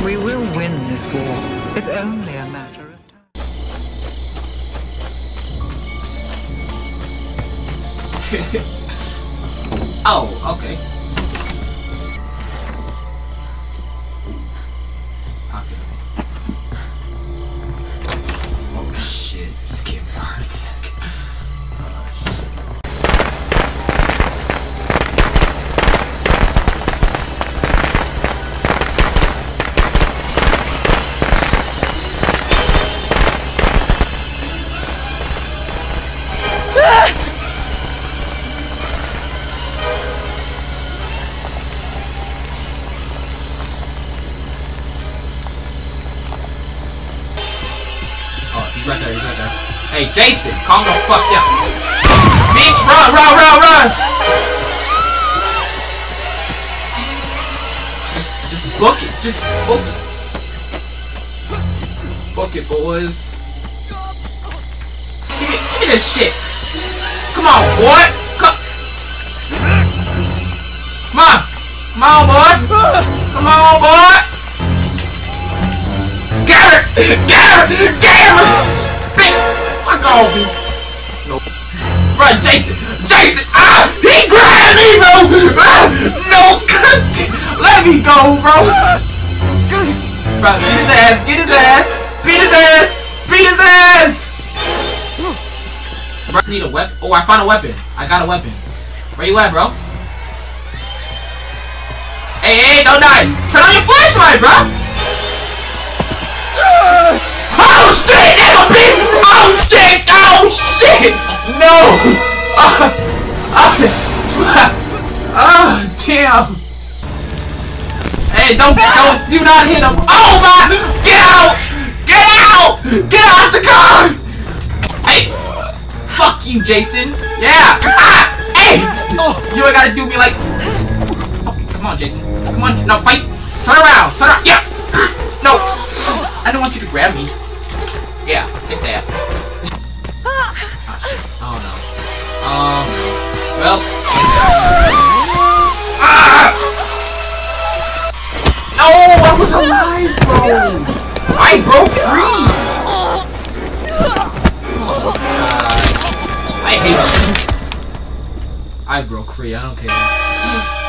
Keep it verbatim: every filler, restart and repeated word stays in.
We will win this war. It's only a matter of time. Oh, okay. Okay. Oh shit! Just gave me a heart attack. Oh shit. He's right there, he's right there. Hey, Jason, calm the fuck down. Bitch, run, run, run, run! Just, just book it, just book it. Book it, boys. Give me, give me this shit. Come on, boy. Come, come on. Come on, boy. Come on, boy. Get it! Get it! Get it! Bitch! Fuck off me! No. Run, Jason! Jason! Ah! He grabbed me, bro! Ah! No! Let me go, bro! Bro, get his ass! Get his ass! Beat his ass! Beat his ass! Bro, I just need a weapon. Oh, I found a weapon. I got a weapon. Where you at, bro? Hey, hey, don't die! Turn on your flashlight, bro! Oh shit! Nigga, bitch! Oh shit! Oh shit! No! Oh, oh, oh damn! Hey, don't, don't, do not hit him! Oh my! Get out! Get out! Get out the car! Hey! Fuck you, Jason! Yeah! Ah! Hey! You ain't gotta do me like. Okay, come on, Jason! Come on! No, fight! Turn around! Turn around! Yeah! No! I don't want you to grab me. Yeah, get that. Oh shit. Oh no. Oh no. Well. Ah! No, I was alive, bro. I broke free. Oh god. I hate you. I broke free. I don't care.